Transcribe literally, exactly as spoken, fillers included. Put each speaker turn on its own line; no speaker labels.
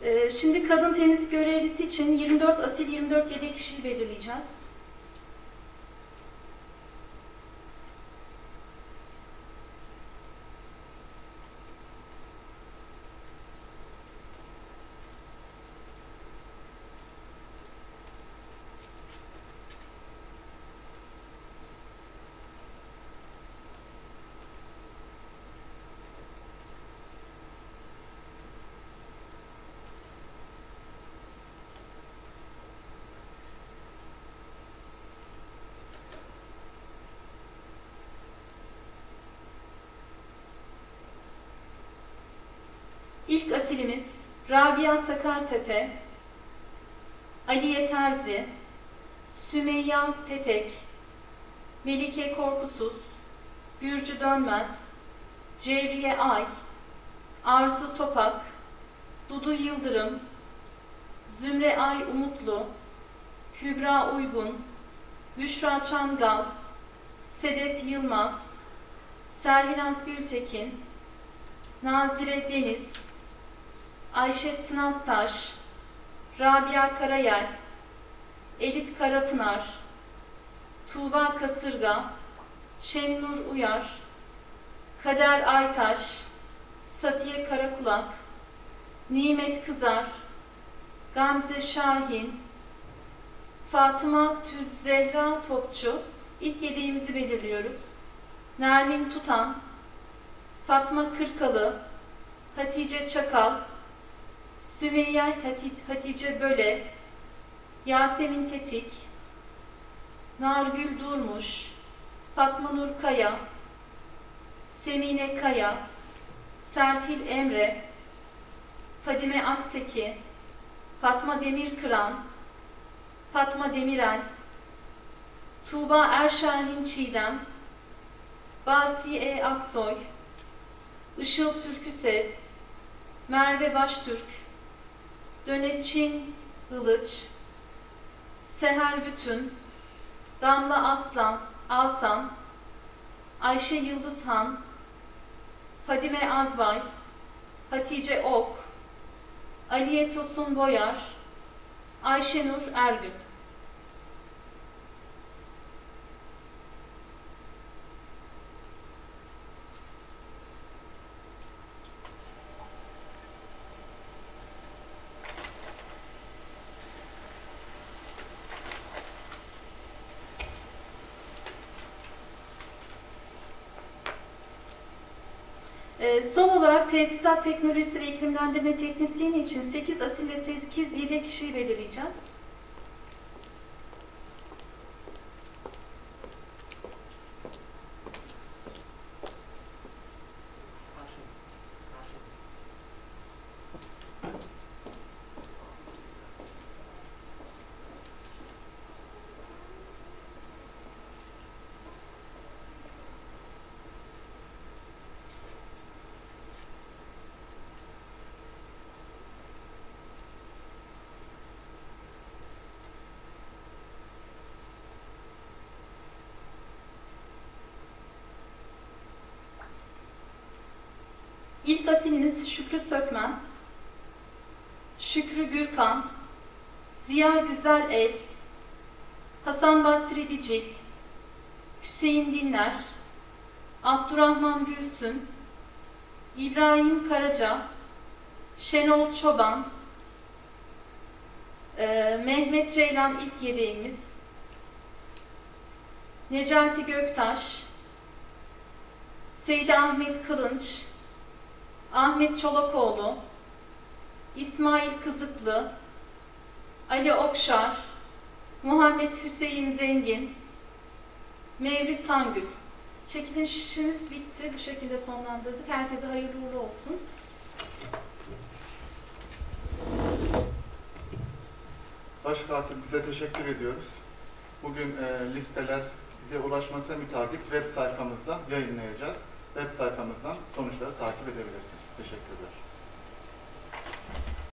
Ee, şimdi kadın temizlik görevlisi için yirmi dört asil, yirmi dört yedek kişiyi belirleyeceğiz. İlk asilimiz Rabia Sakartepe, Aliye Terzi, Sümeyya Petek, Melike Korkusuz, Gürcü Dönmez, Cevriye Ay, Arzu Topak, Dudu Yıldırım, Zümre Ay Umutlu, Kübra Uygun, Büşra Çangal, Sedef Yılmaz, Selvinaz Gültekin, Nazire Deniz, Ayşe Tınaztaş, Rabia Karayel, Elif Karapınar, Tuğba Kasırga, Şennur Uyar, Kader Aytaş, Safiye Karakulak, Nimet Kızar, Gamze Şahin, Fatıma Tüz Zehra Topçu. İlk yedeğimizi belirliyoruz. Nermin Tutan, Fatma Kırkalı, Hatice Çakal, Sümeyye Hatice Böle, Yasemin Tetik, Nargül Durmuş, Fatma Nur Kaya, Semine Kaya, Serpil Emre, Fadime Akseki, Fatma Demirkıran, Fatma Demirel, Tuğba Erşahin Çiğdem, Basiye Aksoy, Işıl Türküsev, Merve Baştürk, Döneçin Ilıç, Seher Bütün, Damla Aslan, Alsan, Ayşe Yıldızhan, Fadime Azvay, Hatice Ok, Aliye Tosun Boyar, Ayşenur Ergün. Ee, son olarak tesisat teknolojisi ve iklimlendirme teknisyeni için sekiz asil ve sekiz yedek kişiyi belirleyeceğiz. İlk asilimiz Şükrü Sökmen, Şükrü Gürkan, Ziya Güzel El, Hasan Basri Bicil, Hüseyin Dinler, Abdurrahman Gülsün, İbrahim Karaca, Şenol Çoban, e, Mehmet Ceylan ilk yedeğimiz, Necati Göktaş, Seydi Ahmet Kılınç, Ahmet Çolakoğlu, İsmail Kızıklı, Ali Okşar, Muhammed Hüseyin Zengin, Mevlüt Tangül. Çekilişimiz bitti. Bu şekilde sonlandırdık. Herkese hayırlı uğurlu olsun.
Başkatip bize teşekkür ediyoruz. Bugün e, listeler bize ulaşması mütakip web sayfamızda yayınlayacağız. Web sayfamızdan sonuçları takip edebilirsiniz. Teşekkürler.